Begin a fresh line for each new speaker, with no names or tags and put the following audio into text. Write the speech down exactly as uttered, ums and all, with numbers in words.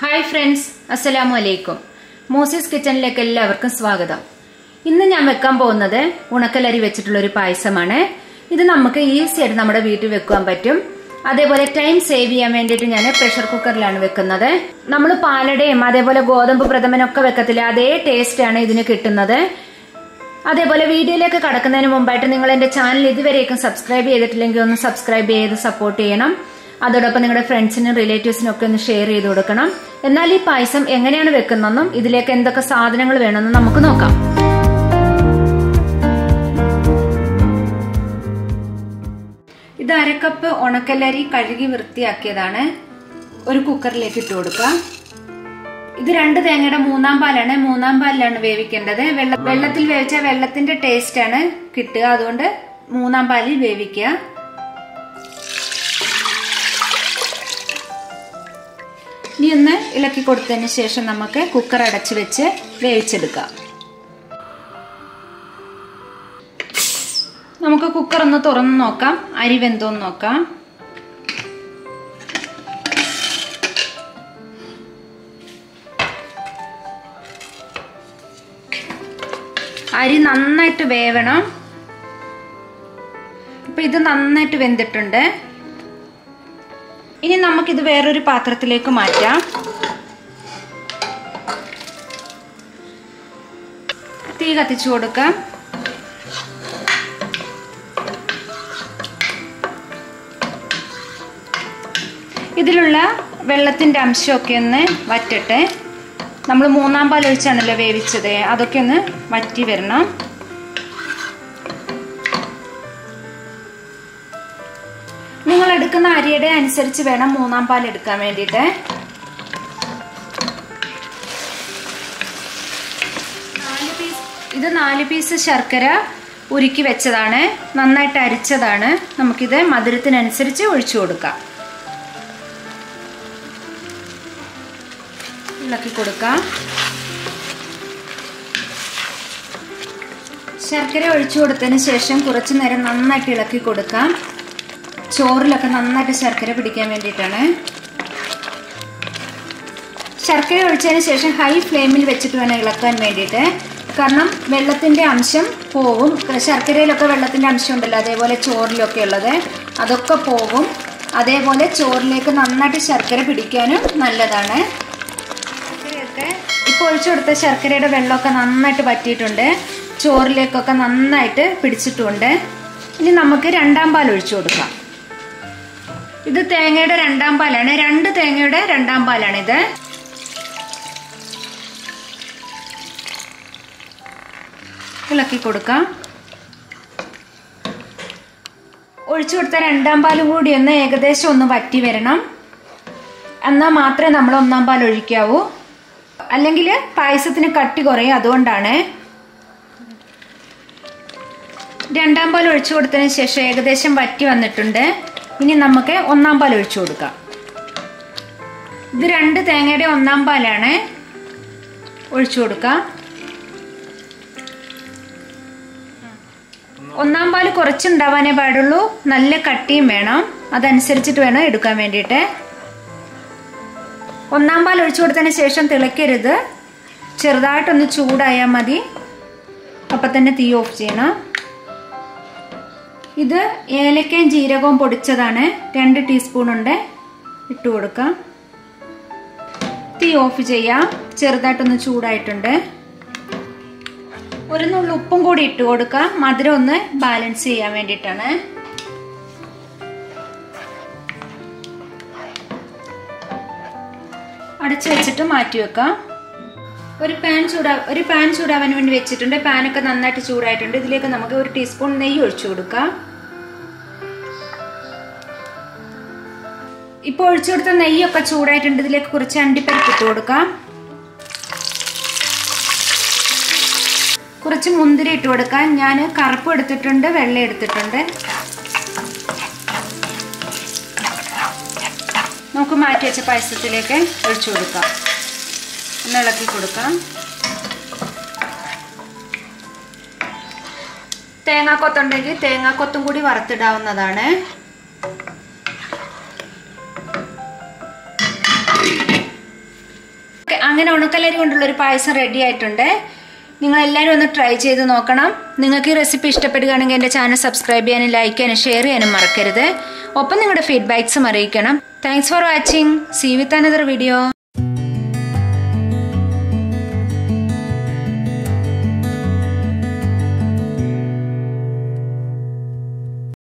Hi friends, Assalamu alaikum. Moosis kitchen like എല്ലാവർക്കും സ്വാഗതം. ഇന്ന് ഞാൻ വെക്കാൻ പോകുന്നത് ഉണക്കലരി വെച്ചിട്ടുള്ള ഒരു പായസമാണ്. ഇത് നമുക്ക് ഈസി ആയിട്ട് നമ്മുടെ വീട്ടിൽ വെക്കാൻ പറ്റും. അതേപോലെ ടൈം സേവ് ചെയ്യാൻ വേണ്ടിയിട്ട് ഞാൻ പ്രഷർ കുക്കറിലാണ് വെക്കുന്നത്. നമ്മൾ പാലടയും അതേപോലെ ഗോതമ്പ് പ്രഥമനൊക്കെ വെക്കത്തില്ല, അതേ ടേസ്റ്റ് ആണ് ഇതിന് കിട്ടുന്നത്. അതേപോലെ വീഡിയോയിലേക്ക് കടക്കുന്നതിന് മുമ്പായിട്ട് നിങ്ങൾ എന്റെ ചാനൽ ഇതുവരേക്കും സബ്സ്ക്രൈബ് ചെയ്തിട്ടില്ലെങ്കിൽ ഒന്ന് സബ്സ്ക്രൈബ് ചെയ്ത് സപ്പോർട്ട് ചെയ്യണം. അതോടൊപ്പം നിങ്ങളുടെ ഫ്രണ്ട്സിനും റിലേറ്റീവ്സിനും ഒക്കെ ഒന്ന് ഷെയർ ചെയ്ത് കൊടുക്കണം. എന്നാൽ ഈ പായസം എങ്ങനെയാണ് വെക്കുന്നതെന്നും ഇതിലേക്ക് എന്തൊക്കെ സാധനങ്ങൾ വേണമെന്നും നമുക്ക് നോക്കാം. ഇത് അരക്കപ്പ് ഉണക്കലരി കഴുകി വൃത്തിയാക്കിയതാണ്. ഒരു കുക്കറിലേക്ക് ഇട്ട് കൊടുക്കാം. ഇത് രണ്ട് തേങ്ങയുടെ മൂന്നാം പാലാണ്. മൂന്നാം പാലിലാണ് വേവിക്കേണ്ടത്. വെള്ളത്തിൽ വേവിച്ചാൽ വെള്ളത്തിന്റെ ടേസ്റ്റ് ആണ് കിട്ടുക, അതുകൊണ്ട് മൂന്നാം പാലിൽ വേവിക്കുക. ഇനി ഒന്ന് ഇളക്കി കൊടുത്തതിന് ശേഷം നമുക്ക് കുക്കർ അടച്ചു വെച്ച് വേവിച്ചെടുക്കാം. നമുക്ക് കുക്കർ ഒന്ന് തുറന്ന് നോക്കാം, അരി വെന്തോന്ന് നോക്കാം. അരി നന്നായിട്ട് വേവണം. ഇപ്പൊ ഇത് നന്നായിട്ട് വെന്തിട്ടുണ്ട്. ഇനി നമുക്കിത് വേറൊരു പാത്രത്തിലേക്ക് മാറ്റാം. തീ കത്തിച്ചു കൊടുക്കാം. ഇതിലുള്ള വെള്ളത്തിന്റെ അംശമൊക്കെ ഒന്ന് വറ്റട്ടെ. നമ്മൾ മൂന്നാം പാൽ ഒഴിച്ചാണല്ലോ വേവിച്ചത്, അതൊക്കെ ഒന്ന് വറ്റി വരണം. നിങ്ങൾ എടുക്കുന്ന അരിയുടെ അനുസരിച്ച് വേണം മൂന്നാം പാൽ എടുക്കാൻ വേണ്ടിയിട്ട്. ഇത് നാല് പീസ് ശർക്കര ഉരുക്കി വെച്ചതാണ്, നന്നായിട്ട് അരിച്ചതാണ്. നമുക്കിത് മധുരത്തിനനുസരിച്ച് ഒഴിച്ചു കൊടുക്കാം. ഇളക്കി കൊടുക്കാം. ശർക്കര ഒഴിച്ചു കൊടുത്തതിന് ശേഷം കുറച്ചു നേരം നന്നായിട്ട് ഇളക്കി കൊടുക്കാം. ചോറിലൊക്കെ നന്നായിട്ട് ശർക്കര പിടിക്കാൻ വേണ്ടിയിട്ടാണ്. ശർക്കര ഒഴിച്ചതിന് ശേഷം ഹൈ ഫ്ലെയിമിൽ വെച്ചിട്ട് വേണം ഇളക്കാൻ വേണ്ടിയിട്ട്. കാരണം വെള്ളത്തിന്റെ അംശം പോവും. ശർക്കരയിലൊക്കെ വെള്ളത്തിന്റെ അംശം ഉണ്ടല്ലോ, അതേപോലെ ചോറിലൊക്കെ ഉള്ളത് അതൊക്കെ പോവും. അതേപോലെ ചോറിലേക്ക് നന്നായിട്ട് ശർക്കര പിടിക്കാനും നല്ലതാണ്. ശർക്കരയൊക്കെ ഇപ്പോൾ ഒഴിച്ചു കൊടുത്ത ശർക്കരയുടെ വെള്ളമൊക്കെ നന്നായിട്ട് വറ്റിയിട്ടുണ്ട്. ചോറിലേക്കൊക്കെ നന്നായിട്ട് പിടിച്ചിട്ടുണ്ട്. ഇനി നമുക്ക് രണ്ടാം പാൽ ഒഴിച്ചു കൊടുക്കാം. ഇത് തേങ്ങയുടെ രണ്ടാം പാലാണ്. രണ്ട് തേങ്ങയുടെ രണ്ടാം പാലാണിത്. ഇളക്കി കൊടുക്കാം. ഒഴിച്ചു കൊടുത്ത രണ്ടാം പാലും കൂടി ഒന്ന് ഏകദേശം ഒന്ന് വറ്റി വരണം. എന്നാൽ മാത്രമേ നമ്മൾ ഒന്നാം പാൽ ഒഴിക്കാവൂ, അല്ലെങ്കിൽ പായസത്തിന് കട്ടി കുറയും. അതുകൊണ്ടാണ് രണ്ടാം പാൽ ഒഴിച്ചു കൊടുത്തതിന് ശേഷം ഏകദേശം വറ്റി വന്നിട്ടുണ്ട്. ഇനി നമുക്ക് ഒന്നാം പാൽ ഒഴിച്ചു കൊടുക്കാം. ഇത് രണ്ട് തേങ്ങയുടെ ഒന്നാം പാലാണ്. ഒഴിച്ചു കൊടുക്കാം. ഒന്നാം പാൽ കുറച്ചുണ്ടാവാനേ പാടുള്ളൂ, നല്ല കട്ടിയും വേണം. അതനുസരിച്ചിട്ട് വേണം എടുക്കാൻ വേണ്ടിയിട്ട്. ഒന്നാം പാൽ ഒഴിച്ചു കൊടുത്തതിന് ശേഷം തിളയ്ക്കരുത്, ചെറുതായിട്ടൊന്ന് ചൂടായാൽ മതി. അപ്പം തന്നെ തീ ഓഫ് ചെയ്യണം. ഇത് ഏലക്കയും ജീരകവും പൊടിച്ചതാണ്, രണ്ട് ടീസ്പൂൺ ഉണ്ട്. ഇട്ട് കൊടുക്കാം. തീ ഓഫ് ചെയ്യാം. ചെറുതായിട്ടൊന്ന് ചൂടായിട്ടുണ്ട്. ഒരു നുള്ളു ഉപ്പും കൂടി ഇട്ട് കൊടുക്കാം, മധുരം ഒന്ന് ബാലൻസ് ചെയ്യാൻ വേണ്ടിയിട്ടാണ്. അടച്ചു വെച്ചിട്ട് മാറ്റി വെക്കാം. ഒരു പാൻ ചൂടാ ഒരു പാൻ ചൂടാവാൻ വേണ്ടി വെച്ചിട്ടുണ്ട്. പാനൊക്കെ നന്നായിട്ട് ചൂടായിട്ടുണ്ട്. ഇതിലേക്ക് നമുക്ക് ഒരു ടീസ്പൂൺ നെയ്യ് ഒഴിച്ചു കൊടുക്കാം. ഇപ്പോൾ ഒഴിച്ചു കൊടുത്ത നെയ്യൊക്കെ ചൂടായിട്ടുണ്ട്. ഇതിലേക്ക് കുറച്ച് അണ്ടിപ്പരിപ്പ് ഇട്ട് കൊടുക്കാം. കുറച്ച് മുന്തിരി ഇട്ട് കൊടുക്കാം. ഞാൻ കറുപ്പ് എടുത്തിട്ടുണ്ട്, വെള്ള എടുത്തിട്ടുണ്ട്. നമുക്ക് മാറ്റി വെച്ച പായസത്തിലേക്ക് ഒഴിച്ചു കൊടുക്കാം. ഒന്ന് ഇളക്കി കൊടുക്കാം. തേങ്ങാക്കൊത്തുണ്ടെങ്കിൽ തേങ്ങാക്കൊത്തും കൂടി വറുത്തിടാവുന്നതാണ്. അങ്ങനെ ഉണക്കലരി കൊണ്ടുള്ള ഒരു പായസം റെഡി ആയിട്ടുണ്ട്. നിങ്ങൾ എല്ലാവരും ഒന്ന് ട്രൈ ചെയ്ത് നോക്കണം. നിങ്ങൾക്ക് ഈ റെസിപ്പി ഇഷ്ടപ്പെടുകയാണെങ്കിൽ എൻ്റെ ചാനൽ സബ്സ്ക്രൈബ് ചെയ്യാനും ലൈക്ക് ചെയ്യാനും ഷെയർ ചെയ്യാനും മറക്കരുത്. ഒപ്പം നിങ്ങളുടെ ഫീഡ്ബാക്സും അറിയിക്കണം. Thanks for watching. See with another video.